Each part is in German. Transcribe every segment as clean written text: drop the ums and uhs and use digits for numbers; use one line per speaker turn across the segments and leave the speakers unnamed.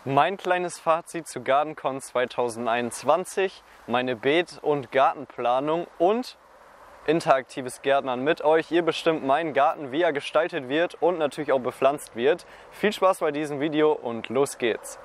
Mein kleines Fazit zu GardenCon 2021, meine Beet- und Gartenplanung und interaktives Gärtnern mit euch. Ihr bestimmt meinen Garten, wie er gestaltet wird und natürlich auch bepflanzt wird. Viel Spaß bei diesem Video und los geht's!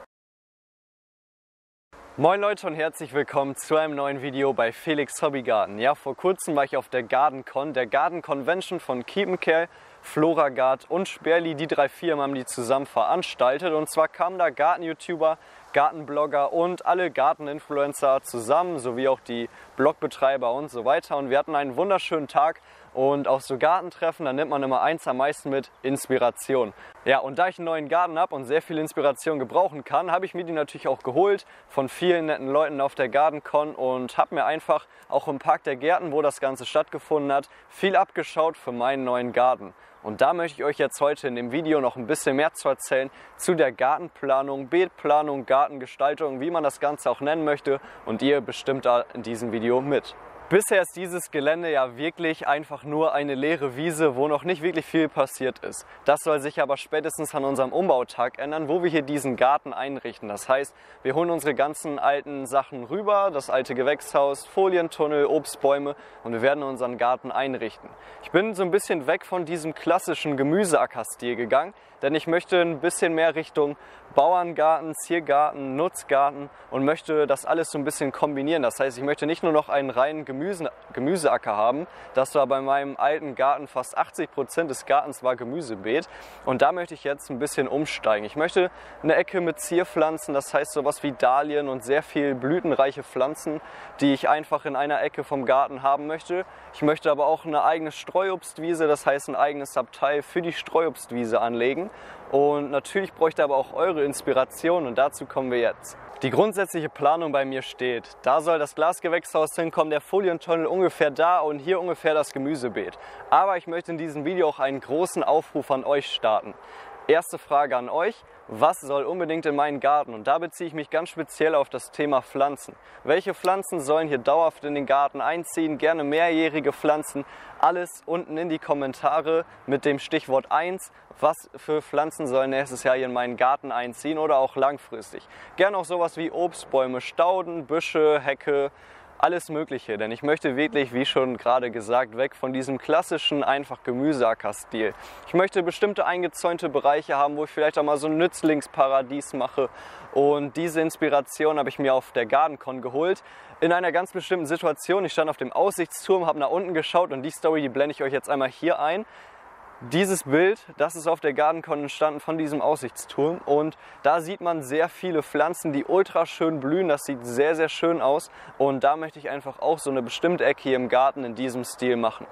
Moin Leute und herzlich willkommen zu einem neuen Video bei Felix Hobbygarten. Ja, vor kurzem war ich auf der GardenCon, der Garden Convention von Kiepenkerl, Floragard und Sperli. Die drei Firmen haben die zusammen veranstaltet und zwar kamen da Garten-YouTuber, Gartenblogger und alle Garteninfluencer zusammen, sowie auch die Blogbetreiber und so weiter. Und wir hatten einen wunderschönen Tag und auf so Gartentreffen, da nimmt man immer eins am meisten mit: Inspiration. Ja, und da ich einen neuen Garten habe und sehr viel Inspiration gebrauchen kann, habe ich mir die natürlich auch geholt von vielen netten Leuten auf der GardenCon und habe mir einfach auch im Park der Gärten, wo das Ganze stattgefunden hat, viel abgeschaut für meinen neuen Garten. Und da möchte ich euch jetzt heute in dem Video noch ein bisschen mehr zu erzählen zu der Gartenplanung, Beetplanung, Gartengestaltung, wie man das Ganze auch nennen möchte, und ihr bestimmt da in diesem Video mit. Bisher ist dieses Gelände ja wirklich einfach nur eine leere Wiese, wo noch nicht wirklich viel passiert ist. Das soll sich aber spätestens an unserem Umbautag ändern, wo wir hier diesen Garten einrichten. Das heißt, wir holen unsere ganzen alten Sachen rüber, das alte Gewächshaus, Folientunnel, Obstbäume, und wir werden unseren Garten einrichten. Ich bin so ein bisschen weg von diesem klassischen Gemüseackerstil gegangen, denn ich möchte ein bisschen mehr Richtung Bauerngarten, Ziergarten, Nutzgarten und möchte das alles so ein bisschen kombinieren. Das heißt, ich möchte nicht nur noch einen reinen Gemüseacker haben. Das war bei meinem alten Garten fast 80% des Gartens war Gemüsebeet, und da möchte ich jetzt ein bisschen umsteigen. Ich möchte eine Ecke mit Zierpflanzen, das heißt sowas wie Dahlien und sehr viel blütenreiche Pflanzen, die ich einfach in einer Ecke vom Garten haben möchte. Ich möchte aber auch eine eigene Streuobstwiese, das heißt ein eigenes Abteil für die Streuobstwiese anlegen. Und natürlich bräuchte aber auch eure Inspiration, und dazu kommen wir jetzt. Die grundsätzliche Planung bei mir steht. Da soll das Glasgewächshaus hinkommen, der Folientunnel ungefähr da und hier ungefähr das Gemüsebeet. Aber ich möchte in diesem Video auch einen großen Aufruf an euch starten. Erste Frage an euch: Was soll unbedingt in meinen Garten? Und da beziehe ich mich ganz speziell auf das Thema Pflanzen. Welche Pflanzen sollen hier dauerhaft in den Garten einziehen? Gerne mehrjährige Pflanzen. Alles unten in die Kommentare mit dem Stichwort 1. Was für Pflanzen sollen nächstes Jahr hier in meinen Garten einziehen oder auch langfristig? Gerne auch sowas wie Obstbäume, Stauden, Büsche, Hecke. Alles Mögliche, denn ich möchte wirklich, wie schon gerade gesagt, weg von diesem klassischen einfach Gemüseacker-Stil. Ich möchte bestimmte eingezäunte Bereiche haben, wo ich vielleicht auch mal so ein Nützlingsparadies mache, und diese Inspiration habe ich mir auf der GardenCon geholt. In einer ganz bestimmten Situation. Ich stand auf dem Aussichtsturm, habe nach unten geschaut, und die Story, die blende ich euch jetzt einmal hier ein. Dieses Bild, das ist auf der GardenCon entstanden von diesem Aussichtsturm, und da sieht man sehr viele Pflanzen, die ultra schön blühen. Das sieht sehr, sehr schön aus, und da möchte ich einfach auch so eine bestimmte Ecke hier im Garten in diesem Stil machen.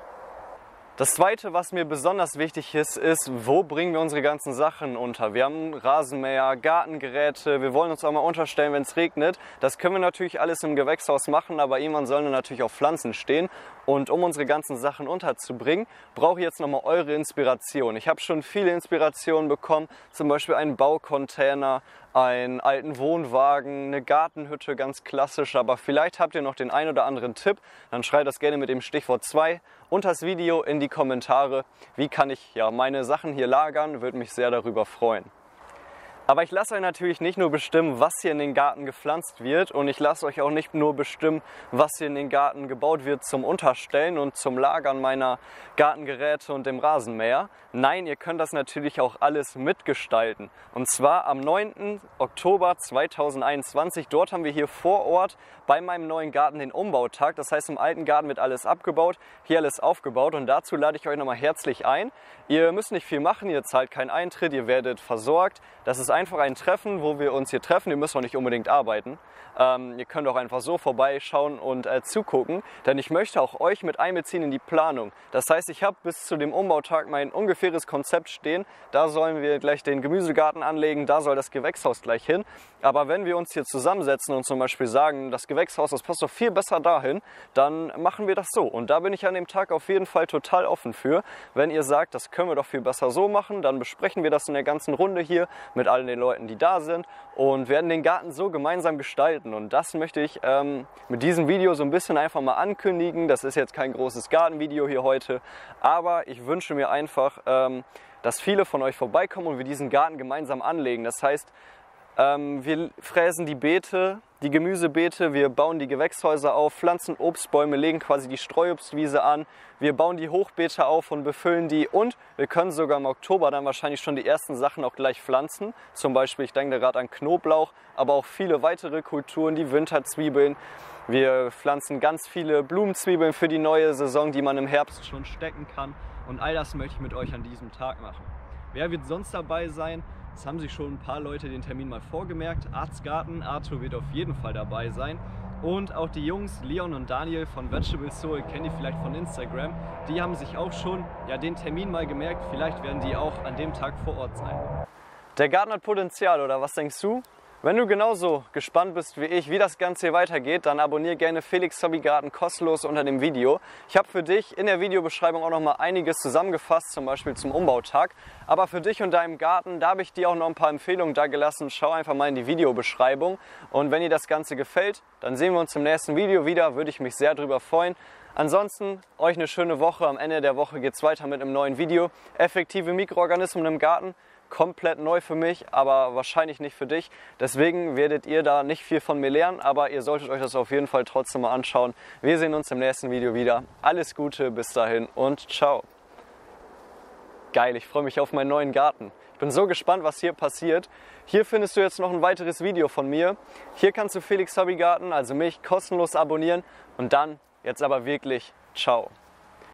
Das Zweite, was mir besonders wichtig ist, wo bringen wir unsere ganzen Sachen unter? Wir haben Rasenmäher, Gartengeräte, wir wollen uns auch mal unterstellen, wenn es regnet. Das können wir natürlich alles im Gewächshaus machen, aber irgendwann sollen da natürlich auch Pflanzen stehen. Und um unsere ganzen Sachen unterzubringen, brauche ich jetzt nochmal eure Inspiration. Ich habe schon viele Inspirationen bekommen, zum Beispiel einen Baucontainer, einen alten Wohnwagen, eine Gartenhütte, ganz klassisch. Aber vielleicht habt ihr noch den einen oder anderen Tipp, dann schreibt das gerne mit dem Stichwort 2 unter das Video in die Kommentare. Wie kann ich meine Sachen hier lagern? Würde mich sehr darüber freuen. Aber ich lasse euch natürlich nicht nur bestimmen, was hier in den Garten gepflanzt wird, und ich lasse euch auch nicht nur bestimmen, was hier in den Garten gebaut wird zum Unterstellen und zum Lagern meiner Gartengeräte und dem Rasenmäher. Nein, ihr könnt das natürlich auch alles mitgestalten. Und zwar am 9. Oktober 2021. Dort haben wir hier vor Ort bei meinem neuen Garten den Umbautag. Das heißt, im alten Garten wird alles abgebaut, hier alles aufgebaut, und dazu lade ich euch nochmal herzlich ein. Ihr müsst nicht viel machen, ihr zahlt keinen Eintritt, ihr werdet versorgt. Das ist einfach ein Treffen, wo wir uns hier treffen. Ihr müsst auch nicht unbedingt arbeiten. Ihr könnt auch einfach so vorbeischauen und zugucken, denn ich möchte auch euch mit einbeziehen in die Planung. Das heißt, ich habe bis zu dem Umbautag mein ungefähres Konzept stehen. Da sollen wir gleich den Gemüsegarten anlegen, da soll das Gewächshaus gleich hin. Aber wenn wir uns hier zusammensetzen und zum Beispiel sagen, das Gewächshaus, das passt doch viel besser dahin, dann machen wir das so. Und da bin ich an dem Tag auf jeden Fall total offen für. Wenn ihr sagt, das können wir doch viel besser so machen, dann besprechen wir das in der ganzen Runde hier mit allen den Leuten, die da sind, und werden den Garten so gemeinsam gestalten. Und das möchte ich mit diesem Video so ein bisschen einfach mal ankündigen. Das ist jetzt kein großes Gartenvideo hier heute, aber ich wünsche mir einfach, dass viele von euch vorbeikommen und wir diesen Garten gemeinsam anlegen. Das heißt, Wir fräsen die Beete, die Gemüsebeete, wir bauen die Gewächshäuser auf, pflanzen Obstbäume, legen quasi die Streuobstwiese an, wir bauen die Hochbeete auf und befüllen die und wir können sogar im Oktober dann wahrscheinlich schon die ersten Sachen auch gleich pflanzen. Zum Beispiel, ich denke gerade an Knoblauch, aber auch viele weitere Kulturen, die Winterzwiebeln. Wir pflanzen ganz viele Blumenzwiebeln für die neue Saison, die man im Herbst schon stecken kann. Und all das möchte ich mit euch an diesem Tag machen. Wer wird sonst dabei sein? Es haben sich schon ein paar Leute den Termin mal vorgemerkt. Arztgarten, Arthur wird auf jeden Fall dabei sein. Und auch die Jungs Leon und Daniel von Vegetable Soul, kennt ihr vielleicht von Instagram, die haben sich auch schon den Termin mal gemerkt. Vielleicht werden die auch an dem Tag vor Ort sein. Der Garten hat Potenzial, oder was denkst du? Wenn du genauso gespannt bist wie ich, wie das Ganze hier weitergeht, dann abonniere gerne Felix Hobbygarten kostenlos unter dem Video. Ich habe für dich in der Videobeschreibung auch noch mal einiges zusammengefasst, zum Beispiel zum Umbautag. Aber für dich und deinem Garten, da habe ich dir auch noch ein paar Empfehlungen da gelassen. Schau einfach mal in die Videobeschreibung. Und wenn dir das Ganze gefällt, dann sehen wir uns im nächsten Video wieder. Würde ich mich sehr darüber freuen. Ansonsten euch eine schöne Woche. Am Ende der Woche geht es weiter mit einem neuen Video. Effektive Mikroorganismen im Garten. Komplett neu für mich, aber wahrscheinlich nicht für dich. Deswegen werdet ihr da nicht viel von mir lernen, aber ihr solltet euch das auf jeden Fall trotzdem mal anschauen. Wir sehen uns im nächsten Video wieder. Alles Gute, bis dahin und ciao. Geil, ich freue mich auf meinen neuen Garten. Ich bin so gespannt, was hier passiert. Hier findest du jetzt noch ein weiteres Video von mir. Hier kannst du Felix Hobbygarten, also mich, kostenlos abonnieren. Und dann, jetzt aber wirklich, ciao.